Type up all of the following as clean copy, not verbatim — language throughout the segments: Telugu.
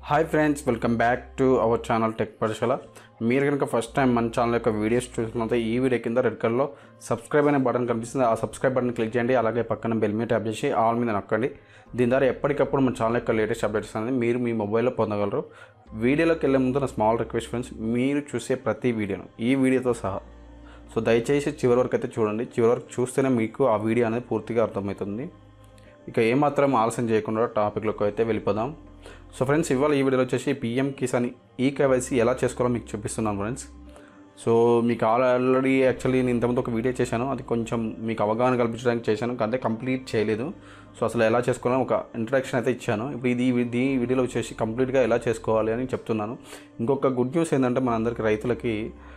Hi friends, welcome back to our channel tech Pathashala. మీరు కనుక ఫస్ట్ టైం మన ఛానల్ యొక్క వీడియోస్ చూసినట్లయితే ఈ వీడియో కింద రెడ్ కలర్లో సబ్స్క్రైబ్ అనే బటన్ కనిపిస్తుంది. ఆ సబ్స్క్రైబ్ బటన్ క్లిక్ చేయండి. అలాగే పక్కన బెల్ మీద ట్యాప్ చేసి ఆల్ మీద నొక్కండి. దీని ద్వారా ఎప్పటికప్పుడు మన ఛానల్ యొక్క లేటెస్ట్ అప్డేట్స్ అనేది మీరు మీ మొబైల్లో పొందగలరు. వీడియోలోకి వెళ్ళే ముందు నా స్మాల్ రిక్వెస్ట్ ఫ్రెండ్స్, మీరు చూసే ప్రతి వీడియోను ఈ వీడియోతో సహా దయచేసి చివరి వరకు అయితే చూడండి. చివరి వరకు చూస్తేనే మీకు ఆ వీడియో అనేది పూర్తిగా అర్థమవుతుంది. ఇక ఏమాత్రం ఆలస్యం చేయకుండా టాపిక్లోకి అయితే వెళ్ళిపోదాం. సో ఫ్రెండ్స్, ఇవాళ ఈ వీడియోలో వచ్చేసి PM కిసాన్ eKYC ఎలా చేసుకోవాలో మీకు చూపిస్తున్నాను ఫ్రెండ్స్. సో మీకు ఆల్రెడీ యాక్చువల్లీ నేను ఇంతకుముందు ఒక వీడియో చేశాను, అది కొంచెం మీకు అవగాహన కల్పించడానికి చేశాను, కానీ కంప్లీట్ చేయలేదు. సో అసలు ఎలా చేసుకోవాలని ఒక ఇంట్రడక్షన్ అయితే ఇచ్చాను. ఇప్పుడు ఈ వీడియోలో వచ్చేసి కంప్లీట్గా ఎలా చేసుకోవాలి అని చెప్తున్నాను. ఇంకొక గుడ్ న్యూస్ ఏంటంటే మనందరికీ రైతులకి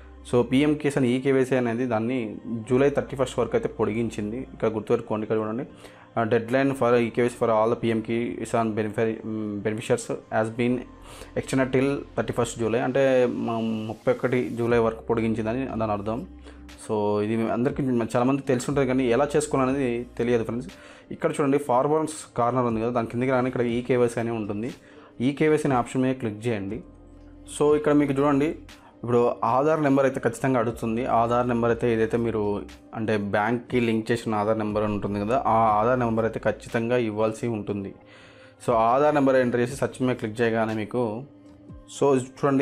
PM కిసాన్ eKYC అనేది దాన్ని జూలై 31 వరకు అయితే పొడిగించింది. ఇక్కడ గుర్తుపెట్టుకోండి, ఇక్కడ చూడండి, deadline for eKYC for all the PM Kisan beneficiaries has been extended till 31 July, అంటే 31 జూలై వరకు పొడిగించిందని దాని అర్థం. సో ఇది అందరికీ చాలామంది తెలిసి ఉంటుంది, కానీ ఎలా చేసుకోవాలనేది తెలియదు ఫ్రెండ్స్. ఇక్కడ చూడండి, ఫార్వర్డ్స్ కార్నర్ ఉంది కదా, దాని కిందకి రాని ఇక్కడ eKYC అని ఉంటుంది. eKYC అనే ఆప్షన్ మీద క్లిక్ చేయండి. సో ఇక్కడ మీకు చూడండి, ఇప్పుడు ఆధార్ నెంబర్ అయితే ఖచ్చితంగా అడుగుతుంది. ఆధార్ నెంబర్ అయితే ఏదైతే మీరు అంటే బ్యాంక్కి లింక్ చేసిన ఆధార్ నెంబర్ ఉంటుంది కదా, ఆ ఆధార్ నెంబర్ అయితే ఖచ్చితంగా ఇవ్వాల్సి ఉంటుంది. సో ఆధార్ నెంబర్ ఎంటర్ చేసి సర్చ్ మీద క్లిక్ చేయగానే మీకు చూడండి,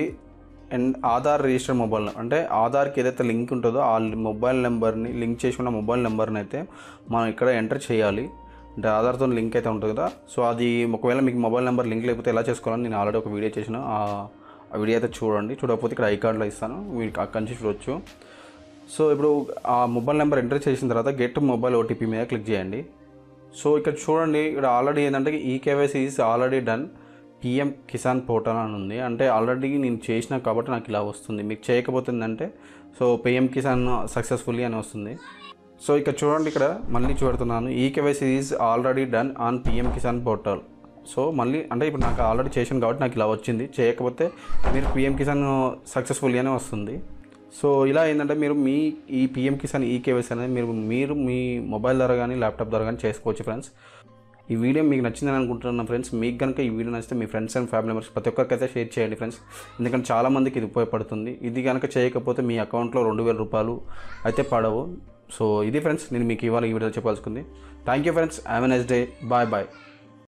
ఆధార్ రిజిస్టర్డ్ మొబైల్, అంటే ఆధార్కి ఏదైతే లింక్ ఉంటుందో ఆ మొబైల్ నెంబర్ని, లింక్ చేసి ఉన్న మొబైల్ నెంబర్ని అయితే మనం ఇక్కడ ఎంటర్ చేయాలి. అంటే ఆధార్తో లింక్ అయితే ఉంటుంది కదా. సో అది ఒకవేళ మీకు మొబైల్ నెంబర్ లింక్ లేకపోతే ఎలా చేసుకోవాలని నేను ఆల్రెడీ ఒక వీడియో చేసిన, ఆ వీడియో అయితే చూడండి. చూడకపోతే ఇక్కడ ఐకార్డ్లో ఇస్తాను, మీకు అక్కడి నుంచి చూడవచ్చు. సో ఇప్పుడు ఆ మొబైల్ నెంబర్ ఎంటర్ చేసిన తర్వాత గెట్ మొబైల్ OTP మీద క్లిక్ చేయండి. సో ఇక్కడ చూడండి, ఇక్కడ ఆల్రెడీ ఏంటంటే eKYC is already done PM Kisan portal అని ఉంది. అంటే ఆల్రెడీ నేను చేసిన కాబట్టి నాకు ఇలా వస్తుంది. మీకు చేయకపోతే ఏంటంటే PM కిసాన్ సక్సెస్ఫుల్లీ అని వస్తుంది. సో ఇక్కడ చూడండి, ఇక్కడ మళ్ళీ చూడుతున్నాను, eKYC is already done on PM Kisan portal. So మళ్ళీ అంటే ఇప్పుడు నాకు ఆల్రెడీ చేశాను కాబట్టి నాకు ఇలా వచ్చింది. చేయకపోతే మీరు PM కిసాన్ సక్సెస్ఫుల్లీ అనే వస్తుంది. సో ఇలా ఏంటంటే మీరు మీ ఈ PM కిసాన్ eKYC అనేది మీరు మీ మొబైల్ ద్వారా కానీ ల్యాప్టాప్ ద్వారా కానీ చేసుకోవచ్చు ఫ్రెండ్స్. ఈ వీడియో మీకు నచ్చిందని అనుకుంటున్నాను ఫ్రెండ్స్. మీకు కనుక ఈ వీడియో నచ్చితే మీ ఫ్రెండ్స్ అండ్ ఫ్యామిలీ మెంబర్స్ ప్రతి ఒక్కరికైతే షేర్ చేయండి ఫ్రెండ్స్. ఎందుకంటే చాలామందికి ఇది ఉపయోగపడుతుంది. ఇది కనుక చేయకపోతే మీ అకౌంట్లో 2000 రూపాయలు అయితే పడవు. సో ఇది ఫ్రెండ్స్, నేను మీకు ఇవాళ ఈ వీడియో చెప్పాల్సుకుంది. Thank you friends. Have a nice day. Bye bye.